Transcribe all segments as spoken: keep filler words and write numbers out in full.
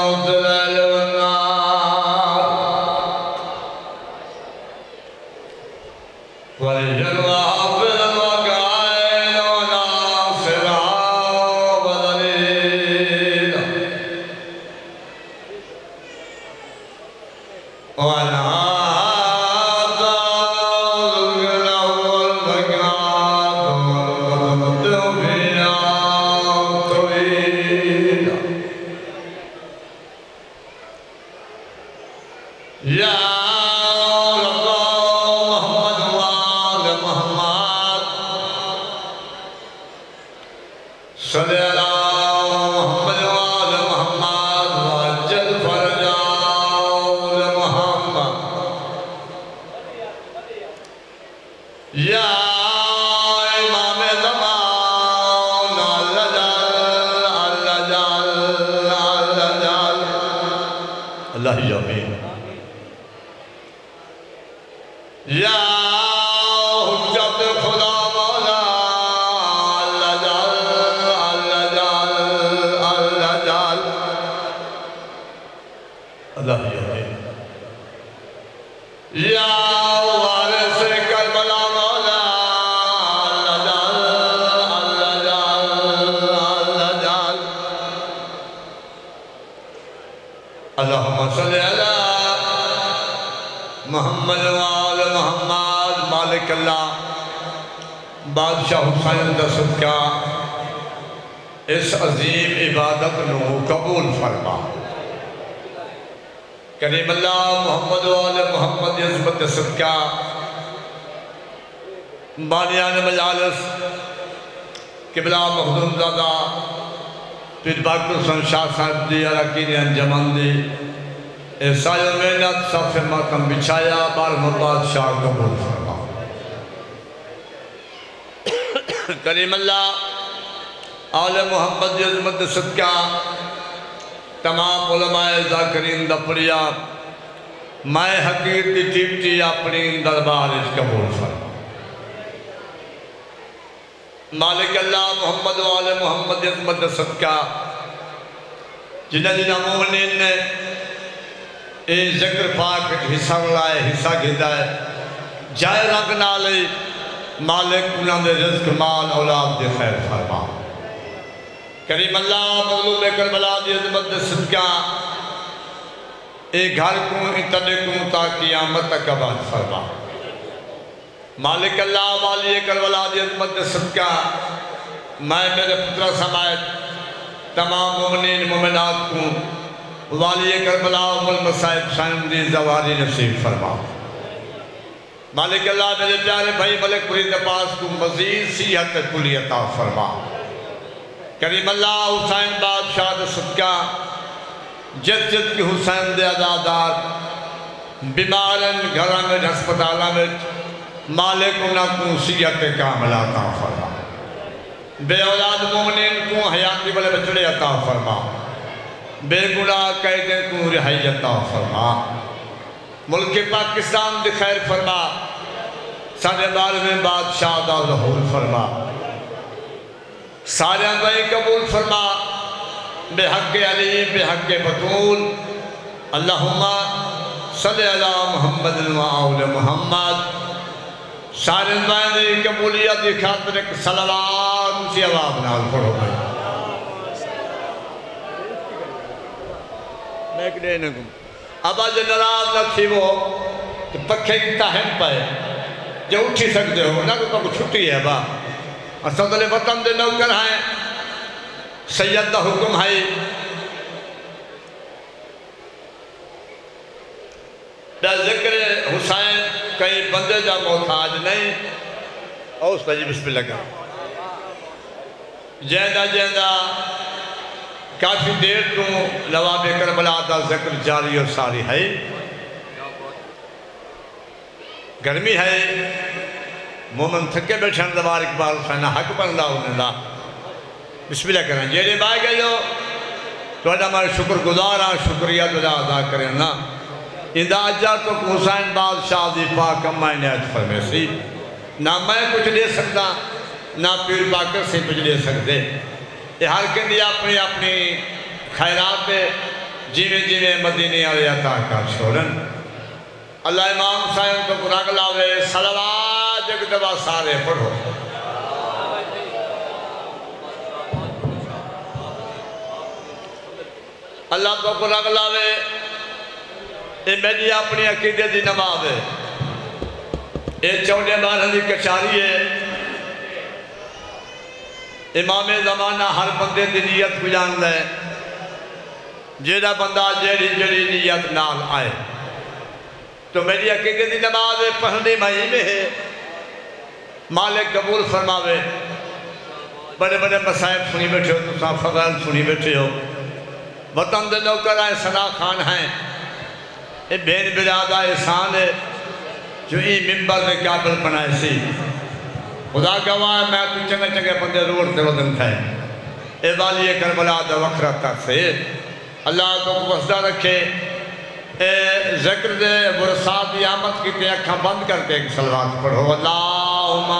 बादशाह हुसैन दा सदका इस अजीम इबादत नूं कबूल फरमा। करीम अल्लाह मुहम्मद वाले मुहम्मद इज़्ज़त सदका बानियान मजालिस किबला मखदूमज़ादा पीर बाकर हुसैन शाह साहब दी अरकीन अंजमन दी सायो मेहनत सफ़े मातम बिछाया बारह बादशाह कबूल फरमा। करीम अल्लाह आले मुहम्मद इज़्ज़त सदका तमाम उलमाए ज़ाकिरीन दा पढ़िया मैं हकीर दी टिप्टी अपनी दरबार कबूल फरमा। मालिक अल्लाह मुहम्मद वाले मुहम्मद इज़्ज़त सदका जिन्हें जिन्हें मोमिनीन ने ये ज़िक्र पाक हिस्सा लाए हिस्सा गिदा है जाए रंग नाले मालिक उन्होंने रिज़्क़ माल औलाद दे खैर फरमा। करीम अल्लाह मज़लूम करबला दी इज़्ज़त सदका ए घर को इतने को ता क़यामत तक आबाद फरमा। मालिक अल्लाह वाली करबला दी इज़्ज़त सदका मैं मेरे पुत्र समेत तमाम मोमिनीन मोमिनात को वाली करबला उल मसाइब साइम दी ज़वारी नसीब फरमा। मालिक अल्लाह मेरे प्यारे भाई मलिक मुरीद पास को मज़ीद सिहत कुली अता फरमा। करीम अल्लाह हुसैन बादशाह दा सदका जित जित की हुसैन दे अज़ादार बीमारन घर में हस्पताल में मालिक उन्हें सिहत कामिला अता फरमा। बे औलाद मोमिनीन को हयाती वाले बचड़े अता फरमा। बेगुनाह कैदे को रिहाई अता फरमा। मुल्क पाकिस्तान दी खैर फरमा। साढ़े बारहवें बादशाह दा ज़हूर फरमा। सारे भाई कबूल फरमा। बेहक़ अली बेहक़ बतूल अल्लाहुम्मा सल्लि अला मुहम्मद व आले मुहम्मद। सारे भाई कबूलियत की खातिर एक सलावत सी आवाज़ नाल पढ़ो। मैं कदे न अब अज नाराज न थी वो तो पखे की तहम पाए जो उठी सकते हो ना तो तुम छुट्टी है बा असदले वतन दे नौकर हैं सैयद दा हुक्म है जिक्र हुसैन कई बंदे का मोहताज नहीं और उस जी बिस्मिल्लाह लगा जैदा जैदा काफ़ी देर तो नवाब करबला का जिक्र जारी और सारी है। गर्मी है मोमन थके बैठे दबार इकबाल खाना हक बनता उन्हें बिस्मिल्लाह करें जेड़े बह गए हो तो मैं शुक्रगुजार हाँ शुक्रिया तुझा अदा करें ना इंदा अजा तो हुसैन बादशाह की पाक अम्मा इनायत फरमेसी ना मैं कुछ दे सकता ना पीर बाकर से कुछ दे सकते। हर कहती अपनी अपनी खैरात जिमें जिमें मदीने वाले अता कर छोड़न। अल्लाह इमाम साहब को रंग लावे सलवात एक दफा सारे पढ़ो। अल्लाह को रंग लावे ये मेरी अपनी अकीदे की नमाज है। ये चौदह बारह की कचारी है। इमाम ज़माना हर बंदे की नीयत को जानता है। जेड़ा बंदा जेड़ी जेड़ी नीयत नाल आए तो मेरी अकीदे की नमाज पढ़ने मई में है। मालिक कबूल फरमावे। बड़े बड़े मसाइब सुनी बैठे हो, तुम फजाइल सुनी बैठे हो। वतन दे नौकर आए सना खान हैं। ये बेन बिरादा एहसान है जो ये मिंबर के काबिल बनाए सी। खुदा गवाह मैं तू चंगे चंगे बंदे रोड से वजन थे। ए वाली करबला दा वखरा तक से अल्लाह तो वसदा रखे। ए जिक्र दे बरसात की आमद की अखा बंद करके एक सलवात पढ़ो। अल्लाहुम्मा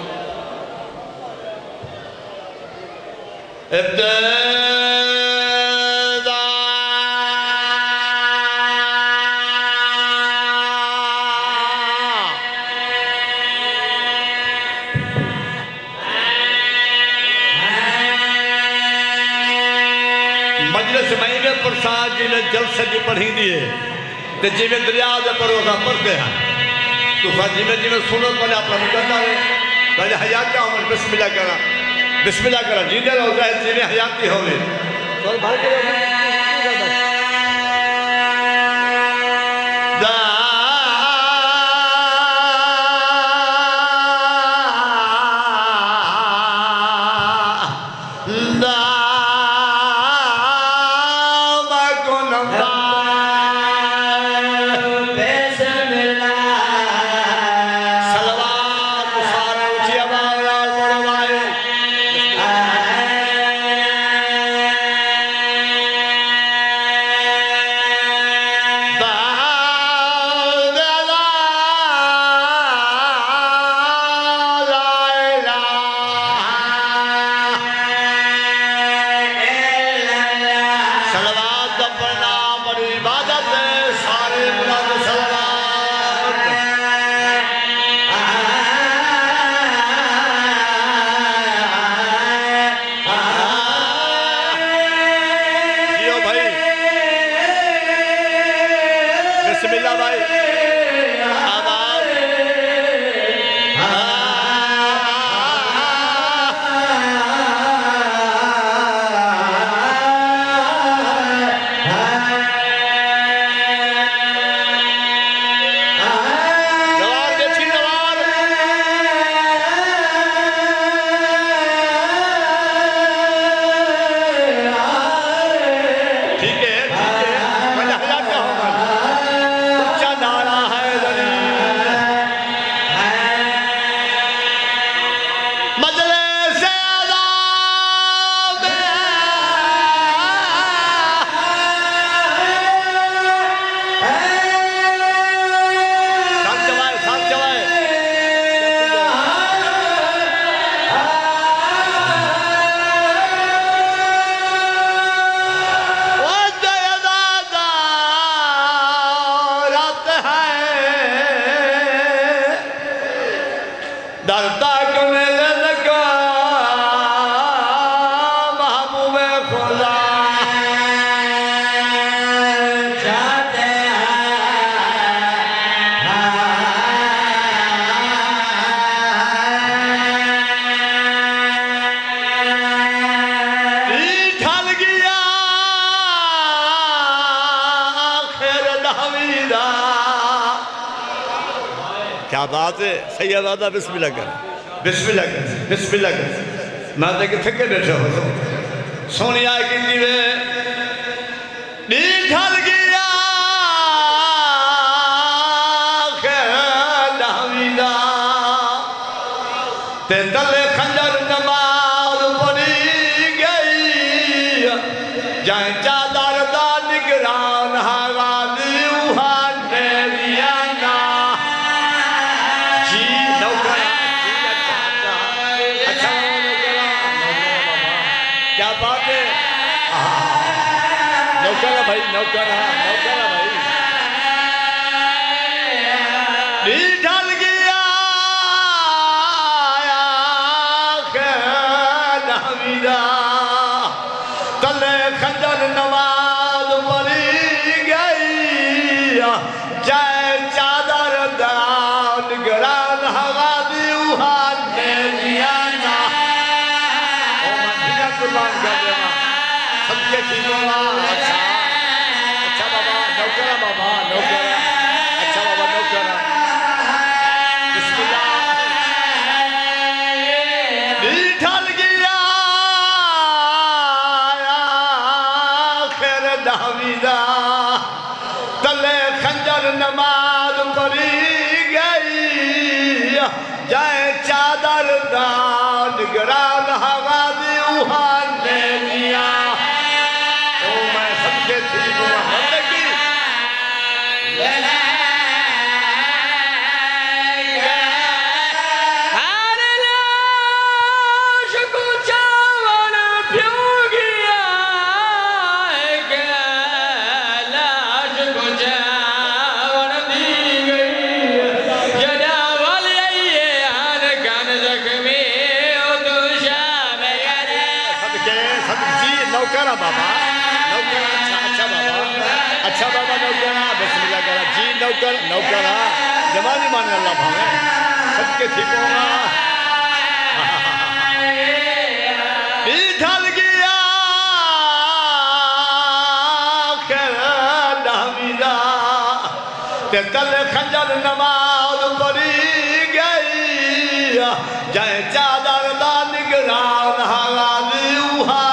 मजलिस मई में प्रसाद जी ने जलसे की पढ़ी दी है तो जिमें दरिया के परोसा पढ़ते हैं तो जिमें जिमें सुनो पहले अपना मुकदमा है पहले हयात का हम बिस्मिल्लाह करा बिस्मिल्लाह करा जीने रहो चाहे जिमें हयाती हो क्या बात है सैयदा बिस्मिल्लाह कर बिस्मिल्लाह कर बिस्मिल्लाह कर मैं तो किथे के बैठे हो सोनी आए कि वे नी ढल गया खेदावीदा ते तले खंजर नमाज पड़ी गई जाए चादर दा निगरान हवाली उहा नेरिया ना जी नौकर अच्छा क्या बात है। भाई नौकर नौकर भाई ढल गया तले खंजर नवाज पड़ी गई जय चादर दान गरान हवा दी उहान ने लिया ना ओ मदीना कुर्बान कर दे मां सबके ठीक होगा अच्छा अच्छा बाबा नौकरा बाबा नौकरा अच्छा बाबा नौकरा बिस्मिल्लाह ढल गया आखिर दाविदा तले खंजर नमाज पड़ी गई जय चादर दान गरान हवा दी उहान ने लिया ओ मैं सबके ठीक हुआ नौकरा बाबा नौकरा अच्छा अच्छा बाबा अच्छा बाबा नौकरा बिस्मिल्लाह करा जी नौकर नौकरा जमानी माने अल्लाह भावे सबके ठीक होगा ढल गया दाविदा ते तल खंजर नमाज पड़ी गई जय चादर दा निगरान हवा दी उहान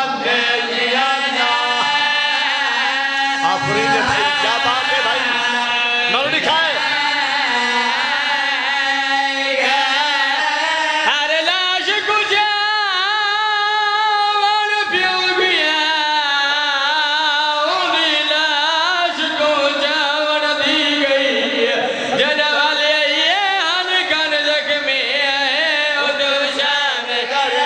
क्या बात है भाई मौलवी खाए अरे लाश गुजावन प्यो गया उनी लाश गुजावन दी गई जना वाले ये हन कन जख्मी है ओ दुशा में करे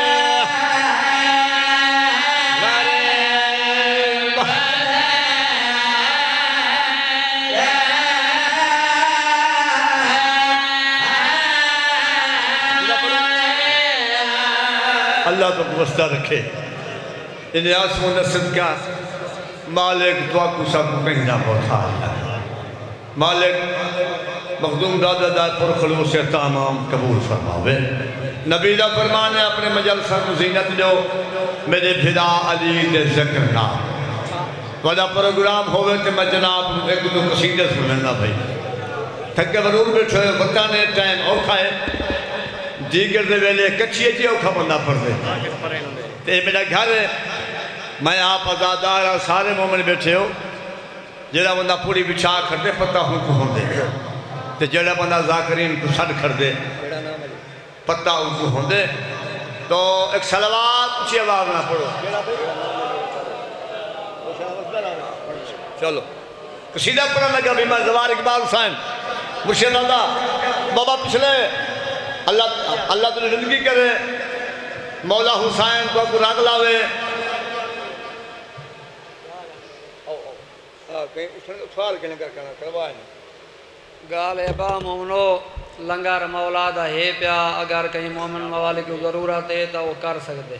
अल्लाह तो व्यवस्था रखे इन आसमान सदका मालिक दुआ को सब कहीं ना पहुँचा मालिक मखदूम दादा दाद पर खलूस से तमाम कबूल फरमावे नबी दा फरमान है अपने मजलसा को ज़ीनत दो मेरे फिदा अली दे ज़िक्र ना वादा प्रोग्राम होवे तो मैं जनाब एक दो कसीदे सुनना भाई थके जरूर बैठे बता ने टाइम औखा है दीगर दे वेले कच्ची जी औखा बंदा पड़ दे मेरा घर मैं आप आजादार और सारे मोमिन बैठे हो जरा बंदा पूरी बिछा कर दे पता हूँ को होंदे ते जरा बंदा जाकरीन को छड़ कर दे पता उनको होंदे तो एक सलवात ऊंची आवाज ना पढ़ो चलो कसीदा पढ़ने लगा भी मैं जवार इकबाल हुसैन मुर्शिद अल्लाह बाबा पिछले अल्लाह अल्लाह तेरी जिंदगी करे मौला हुसैन को राग लावे गाल है बा मोमनो लंगर मौला दा है प्या अगर कहीं मोमिन मवाली की जरूरत है तो वो कर सकते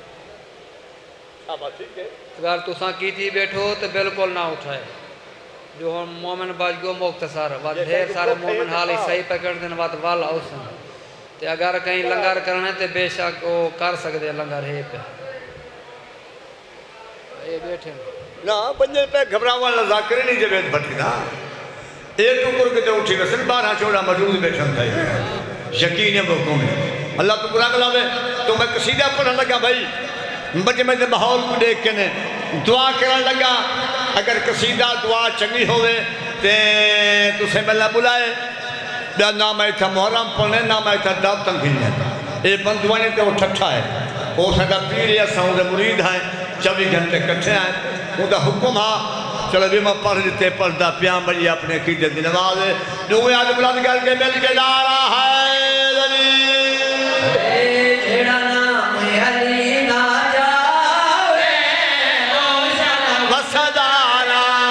अगर तुसा की थी बैठो तो बिल्कुल ना उठाए जो हम मोमिन बाज गो मुख्तसर बाद ढेर सारे मोमिन हाल ही सही पकड़ देने बाद वाल औसन ते अगर कहीं लंगर करने ते बेशक वो कर सकते लंगर है पे ये बैठे ना पंजे पे घबरावा जाकर नहीं जब भटकदा एक टुकुर के तो उठी वसन बारह चौड़ा मौजूद बैठन था यकीन है वो कौन अल्लाह तो बुरा गलावे तो मैं कसीदा पढ़ने लगा भाई बच्चे में माहौल को देख के ने दुआ करने लगा अगर कसीदा दुआ चंगी होवे ते तुसे मेला बुलाए या ना मैं था मुहर्रम पढ़ने ना मैं था दाव तंगीने ये बंधुआ ने तो वो ठट्ठा है वो साडा पीर या साउंड मुरीद है चौबीस घंटे कट्ठे हैं उनका हुक्म हा चलो भी मैं पढ़ देते पढ़ता प्या बड़ी अपने की जल्दी नमाज जो आज बुलंद करके मिल के ला रहा है वसदारा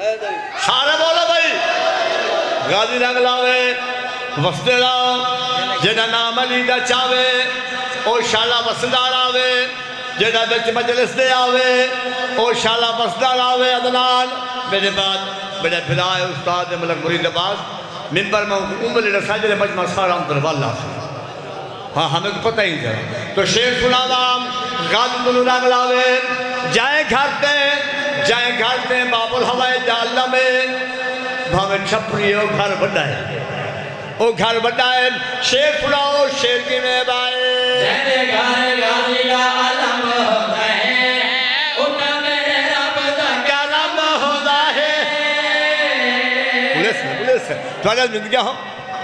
सारे बोलो भाई गाजी रंग लावे वसते रहो जेना नाम अली दा चावे ओ शाला वसदार आवे जेना बिच मजलिस दे आवे ओ शाला वसदार आवे अदनान मेरे बाद मेरे फिरा उस्ताद मलक मुरीद अब्बास मिंबर में उम्र रसाजर मजमा सारा अंदर वाला हाँ हमें तो पता ही नहीं तो शेर सुनावा गाजी दुनु रंग लावे जाए घर ते जाए घर ते बाबुल हवाए जाल में भावे छपरी हो घर बड़ा है ओ घर बड़ा है शेर सुनाओ शेर की में बाए तेरे घर गाजी का आलम होता है उतना मेरे रब दा कलम होता है पुलिस पुलिस थोड़ा जिंदगी हो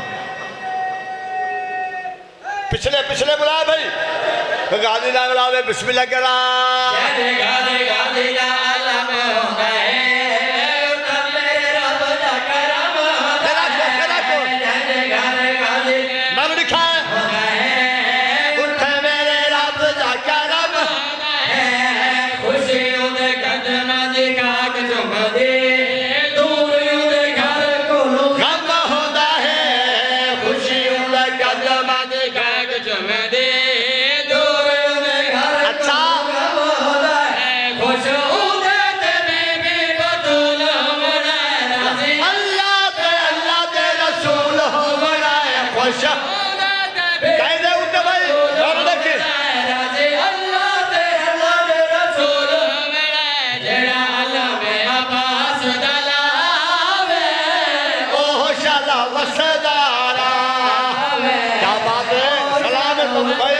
पिछले पिछले बुलाए भाई गाजी रंग लावे बिस्मिल्लाह करा तेरे घर गाजी का आलम होता है उतना मेरे रब दा करम होता है तेरे घर गाजी नाम लिखा है होता है उठे मेरे रब दा करम खुशियों दे कदमां दी काक चुम दे दूरियों दे घर कोलों गम होता है खुशियों दा कदम दे काक चुम दे दूरियों दे घर अच्छा गम होता है खुश होते ते बीबी बतूल हमरा राजी अल्लाह ते अल्लाह ते रसूल हो बनाए खुश कह दे उठे भाई और देखिए राजी अल्लाह ते अल्लाह दे रसूल हमरा जेड़ा अल्लाह में अब्बास दलावे ओ शाला वसदारा क्या बात है सलाम है तुम भाई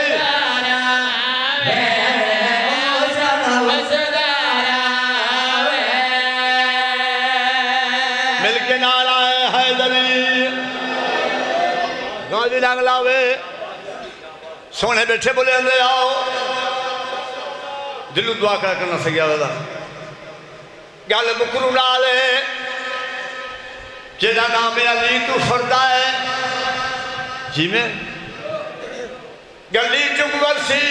मिलके नारा है हैदरी गाजी रंग लावे सोने बैठे बोले अंदर आओ दिलू दुआ कर करना सही वाला गल मुकरू नाल जेदा नाम है अली तू फरदा है जिमें गली चुक वर्सी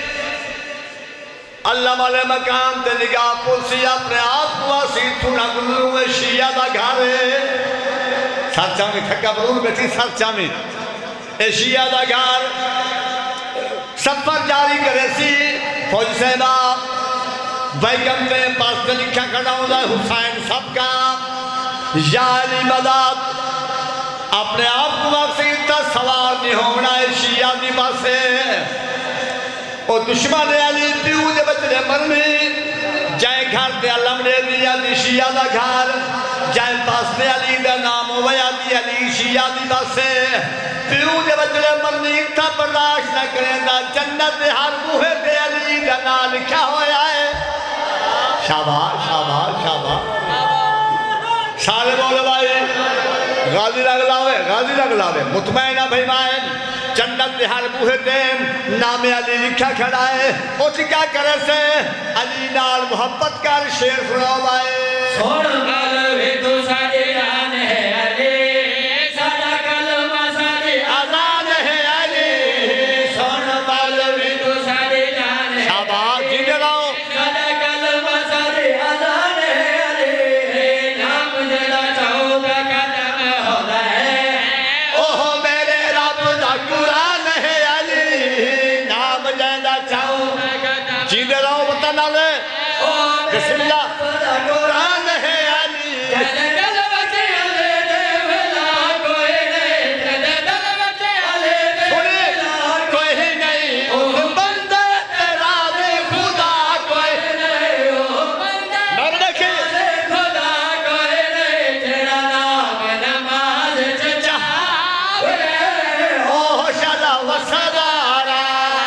अल्लाह वाले मकाम ते निगाह पुलसी अपने आप को आसी तू ना गुलू में शिया दा घर सरचा में थका बरूर बैठी सरचा में ए शिया दा घर सफर जारी करे सी फौज सेना बैगम ते पास ते लिखा खड़ा होता है हुसैन सबका या अली मदद अपने आप को वापसी इतना सवार नहीं होना है शिया दी बासे और दुश्मन अली प्यू दे बचने मरनी जाए घर ते अलम दे दिया दी शिया दा घर जाए पास ते अली दा नाम होया दी अली शिया दी बासे प्यू दे बचने मरनी इतना बर्दाश्त न करेंदा जन्नत दे हर बूहे ते अली दा नाम लिखा होया है शाबाश शाबाश शाबाश सारे बोले भाई गाजी रंग लावे गाजी रंग लावे मुतमैन भाई मायन जन्नत के हर बूहे ते नाम अली लिखा खड़ा है उस क्या करे से अली नाल मोहब्बत कर शेर सुनाओ भाई सोन मालवे तू साडी जान है अली साडा कलमा साडी आजाद है अली सोन मालवे तू साडी जान है शाबाश जिंदे रहो साडा कलमा साडी आजाद है अली नाम जड़ा चाहोगा कदम होता है ओहो मेरे रब दा कुरान है अली नाम लेंदा चाहो जिंदे रहो वतन नाले बिस्मिल्लाह कुरान है अली तेरे दिल विच अली दे वेला कोई नहीं तेरे दिल विच अली दे वेला कोई नहीं उस बंदे तेरा दे खुदा कोई नहीं ओ बंदा मर देखे खुदा कोई नहीं तेरा नाम नमाज च चावे ओ शाला वसदारा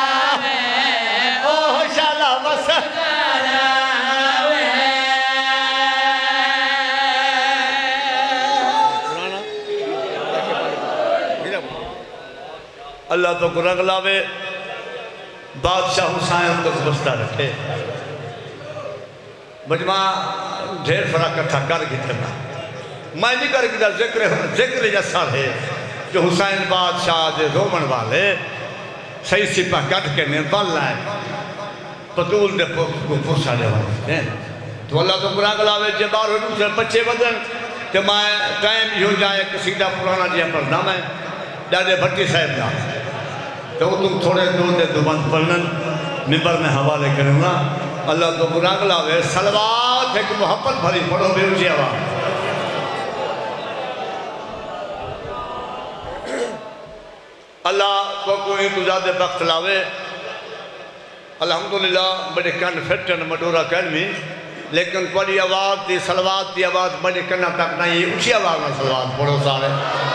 ओ शाला वसदारा अल्लाह तो रंग लावे बादशाह हुसैन तो बसता रखे मजमा ढेर फरा कट्ठा कर कितना मैं नहीं कर किया जिक्र जिक्र जैसा है जो हुसैन बादशाह के रोमन वाले सही सिपा कट के निर्बल है पतूल दे पुसा तो अल्लाह तो कुरान गलावे जे बार दूसरे बच्चे बदन तो मैं टाइम हो जाए कसीदा पुराना जिया पढ़ना मैं डाडे भट्टी साहब का तो तुम थोड़े दूर दे दुबंद पढ़न मिंबर में हवाले करूँगा अल्लाह तो कुरान गलावे सलवात एक मोहब्बत भरी पढ़ो बेऊची आवाज़ अल्लाह को कोई तो ज़्यादा वक्त लावे अल्हम्दुलिल्लाह बड़े कन फिटन मडोरा कहमी लेकिन बड़ी आवाज़ की सलवात की आवाज़ बड़े कन्ना तक नहीं ऊँची आवाज़ में सलवात पढ़ो सारे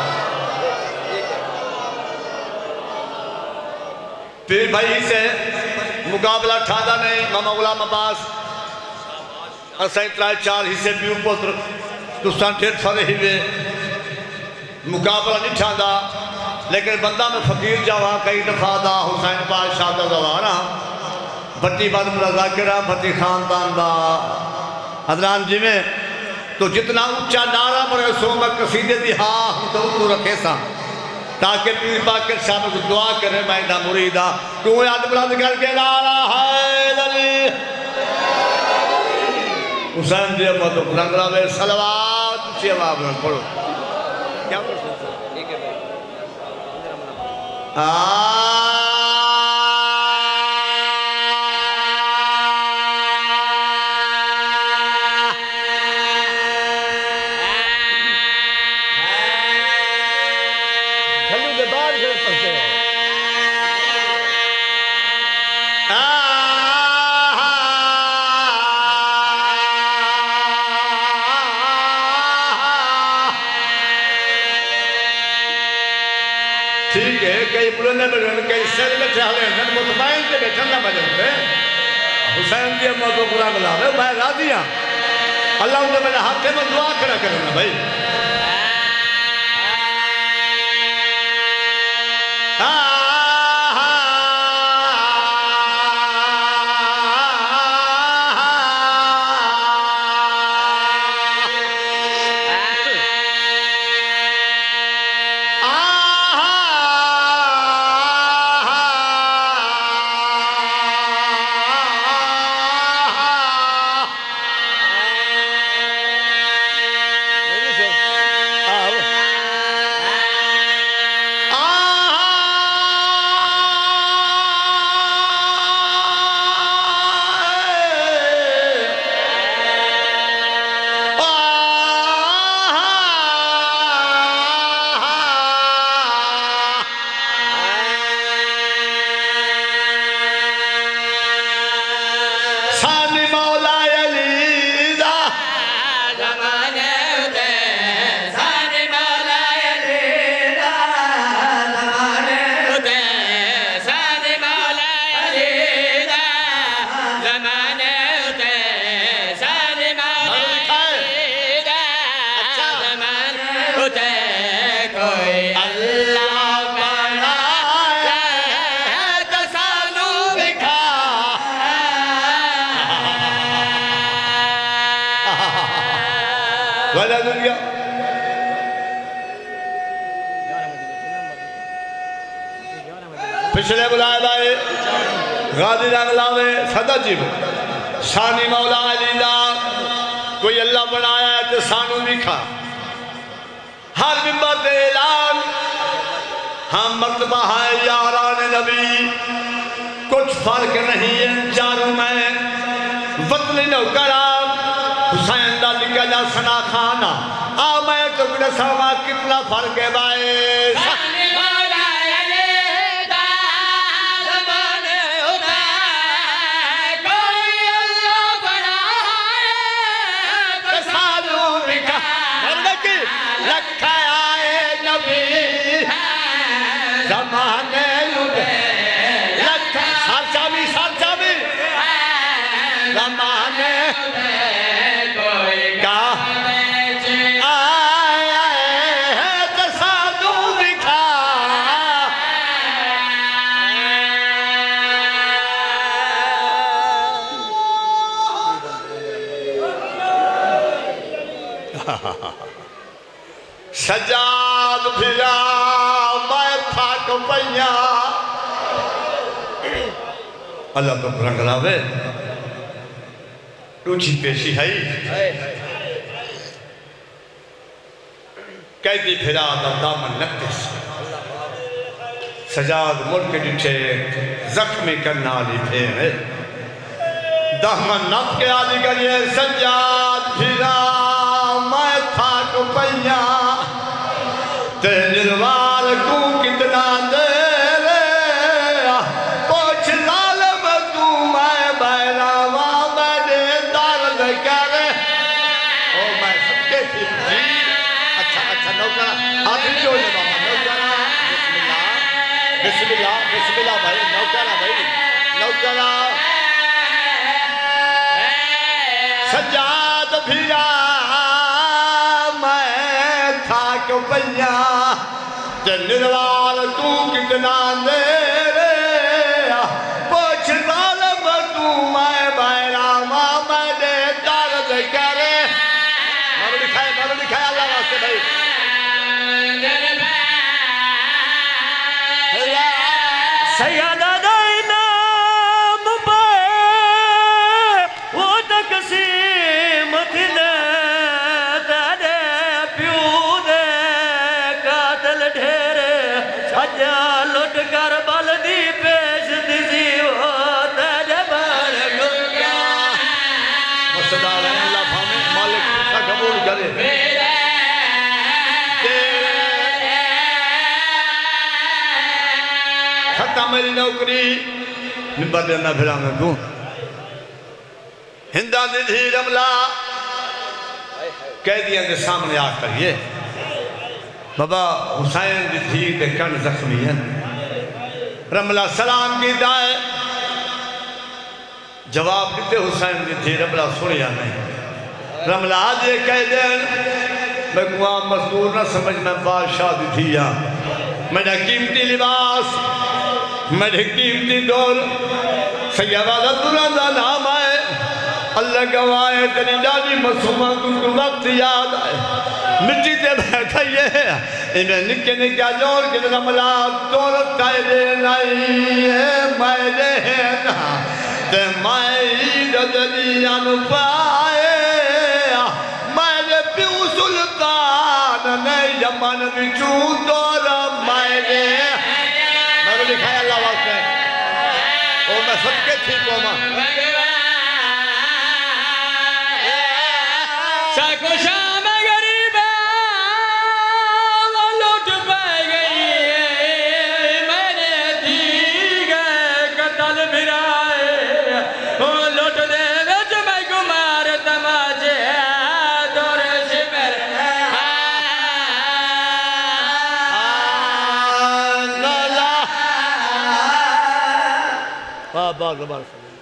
फिर भाई से मुकाबला ठादा नहीं मामा गुलाम अब्बास असाई त्राए चार हिस्से भी पुत्र तुसा ढेर सारे ही वे मुकाबला नहीं ठादा लेकिन बंदा में फकीर जावा कई दफा दा हुसैन बादशाह दा जवाना भट्टी बाद जाकिरा भट्टी खानदान दा हजरान जी में तो जितना ऊंचा नारा पड़े सो मैं कसीदे दी हाँ हम तो तू रखे सा ताकि पीर पाक साहब को दुआ करे मैं ना मुरीदा तू याद बुलंद करके नारा है अली हुसैन जी मत रंगला में सलवात ऊंची आवाज में पढ़ो क्या पढ़ो ठीक है भाई आ ठीक है कई पुराने बजन कई सर में चाहे हैं मुतमईन के बैठन ना बजन पे हुसैन जी अम्मा को पूरा बुलावे मैं राजी हां अल्लाह ने मेरे हाथ में दुआ करा करना भाई पिछले बुलाए लाए गाजी लावे सदा जी सानी मौला अलीला कोई अल्लाह बनाया है तो सानू लिखा हर मिंबर पे ऐलान हम मर्तबा है यारान नबी कुछ फर्क नहीं है चारों में वतन नौकराम हुसैन दा लिखा जा सना खाना आ मैं तो दसावा कितना फर्क है भाई ज़माने लुटे लखा साचा भी साचा भी ज़माने कोई का आया है तो साधु दिखा सजाद फिरा अल्लाह तो रंग लावे टूची पेशी है कहती फिरा दामन नक्तिस सजाद मुल्क डिठे जख्मी करना ली थे दामन नप के आदि करिए सजाद फिरा मैं था को पैया ते निर्वाल को कितना दे पोछ लालम तू मैं बैरावा मैंने दर्द करे ओ मैं सबके थी अच्छा अच्छा नौकरा हाथ जोड़ ले बाबा नौकरा बिस्मिल्लाह बिस्मिल्लाह बिस्मिल्लाह भाई नौकरा भाई नौकरा सजाद फिरा मैं था को पैया ते निर्वाल तू कितना दे पोछ लालम तू मैं बैरावा मैंने दर्द करे मारो दिखाए मारो दिखाए अल्लाह वास्ते भाई सैयदा नाम पे वो तकसीम थी दे तेरे प्यू दे कातल ढेरे अजा लुट कर बल दी पेश दिसी हो तेरे बाल गुया मसदा अल्लाह भावे मालिक का कबूल करे खत्म मेरी नौकरी निबद ना फिरा मैं तू हिंदा दी थी रमला कैदियों के सामने आ करिए बाबा हुसैन दी थी ते कण जख्मी है रमला सलाम की दाए जवाब देते हुसैन दी थी रमला सुनिया नहीं रमला आज ये कह दे मैं कुआ मजदूर ना समझ मैं बादशाह दी थी या मेरा कीमती लिबास मेरे कीमती दौर सैयदा दुरादा नाम आए अल्लाह गवाए तेरी डाली मसूमा तुमको वक्त याद आए मिट्टी ते बैठा ये इन्हें निके निका जोर के रमला तोर कायदे नहीं है मैंने ना ते मैं रजलियां पाए मैंने प्यू सुल्तान ने यमन बिचू तोर मैंने मैंने लिखाया अल्लाह वास्ते और मैं सबके ठीक हूँ मां शाम गरीब लुट पाई गई मैंने दी गए कतल फिराए लुट दे विच मैं गुमार तमाचे दौर शिमर वाह वाह वाह